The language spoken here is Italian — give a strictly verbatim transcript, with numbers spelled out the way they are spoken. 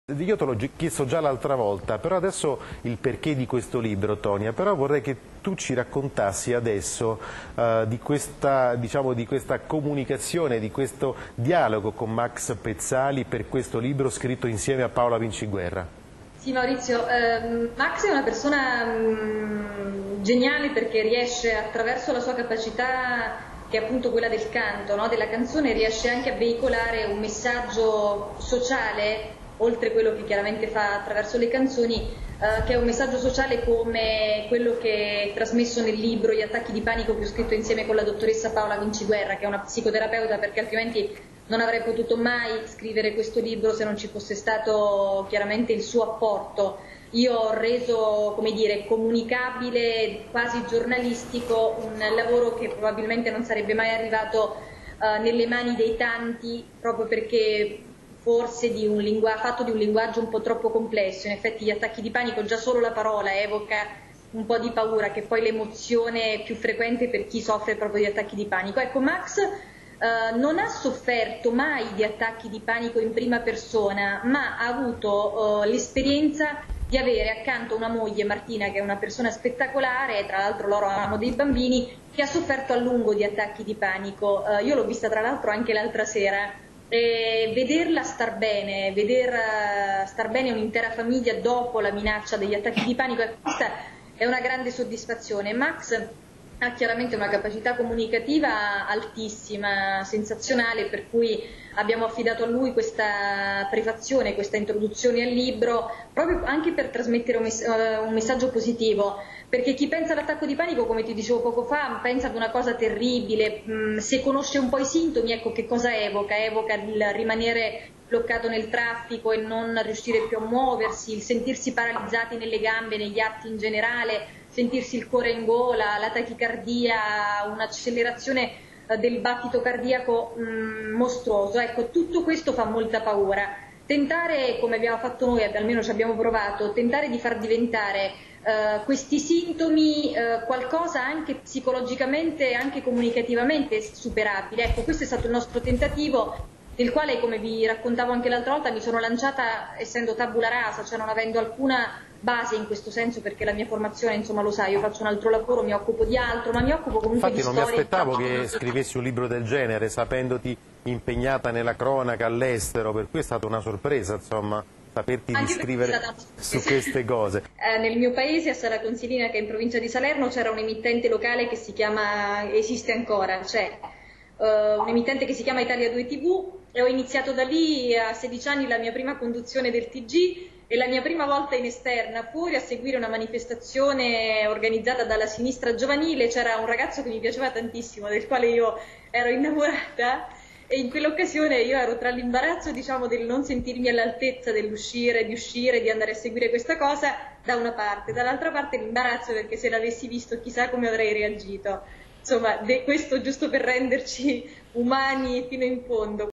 Io te l'ho chiesto già l'altra volta, però adesso il perché di questo libro, Tonia, però vorrei che tu ci raccontassi adesso uh, di, questa, diciamo, di questa comunicazione, di questo dialogo con Max Pezzali per questo libro scritto insieme a Paola Vinciguerra. Sì, Maurizio, eh, Max è una persona mh, geniale perché riesce, attraverso la sua capacità, che è appunto quella del canto, no? Della canzone, riesce anche a veicolare un messaggio sociale, oltre quello che chiaramente fa attraverso le canzoni, eh, che è un messaggio sociale come quello che è trasmesso nel libro Gli attacchi di panico, che ho scritto insieme con la dottoressa Paola Vinciguerra, che è una psicoterapeuta, perché altrimenti non avrei potuto mai scrivere questo libro se non ci fosse stato chiaramente il suo apporto. Io ho reso, come dire, comunicabile, quasi giornalistico, un lavoro che probabilmente non sarebbe mai arrivato eh, nelle mani dei tanti, proprio perché forse di un linguaggio, fatto di un linguaggio un po' troppo complesso. In effetti gli attacchi di panico, già solo la parola evoca un po' di paura, che è poi l'emozione più frequente per chi soffre proprio di attacchi di panico. Ecco, Max Uh, non ha sofferto mai di attacchi di panico in prima persona, ma ha avuto uh, l'esperienza di avere accanto una moglie, Martina, che è una persona spettacolare, e tra l'altro loro hanno dei bambini, che ha sofferto a lungo di attacchi di panico. Uh, io l'ho vista tra l'altro anche l'altra sera, e vederla star bene, veder uh, star bene un'intera famiglia dopo la minaccia degli attacchi di panico, questa è una grande soddisfazione. Max ha chiaramente una capacità comunicativa altissima, sensazionale, per cui abbiamo affidato a lui questa prefazione, questa introduzione al libro, proprio anche per trasmettere un, mess un messaggio positivo, perché chi pensa all'attacco di panico, come ti dicevo poco fa, pensa ad una cosa terribile. Se conosce un po' i sintomi, ecco che cosa evoca? Evoca il rimanere bloccato nel traffico e non riuscire più a muoversi, il sentirsi paralizzati nelle gambe, negli atti in generale, sentirsi il cuore in gola, la tachicardia, un'accelerazione del battito cardiaco mh, mostruoso. Ecco, tutto questo fa molta paura. Tentare, come abbiamo fatto noi, almeno ci abbiamo provato, tentare di far diventare uh, questi sintomi uh, qualcosa anche psicologicamente, anche comunicativamente superabile. Ecco, questo è stato il nostro tentativo, del quale, come vi raccontavo anche l'altra volta, mi sono lanciata essendo tabula rasa, cioè non avendo alcuna base in questo senso, perché la mia formazione, insomma, lo sai, io faccio un altro lavoro, mi occupo di altro, ma mi occupo comunque Infatti di storia. Infatti non mi aspettavo che scrivessi un libro del genere, sapendoti impegnata nella cronaca all'estero, per cui è stata una sorpresa, insomma, saperti Anche descrivere su queste cose. Eh, nel mio paese, a Sala Consilina, che è in provincia di Salerno, c'era un emittente locale che si chiama, esiste ancora, c'è uh, un emittente che si chiama Italia due tivù, e ho iniziato da lì a sedici anni la mia prima conduzione del T G e la mia prima volta in esterna, fuori a seguire una manifestazione organizzata dalla sinistra giovanile. C'era un ragazzo che mi piaceva tantissimo, del quale io ero innamorata, e in quell'occasione io ero tra l'imbarazzo, diciamo, del non sentirmi all'altezza dell'uscire, di uscire, di andare a seguire questa cosa da una parte, dall'altra parte l'imbarazzo perché se l'avessi visto chissà come avrei reagito. Insomma, questo giusto per renderci umani fino in fondo.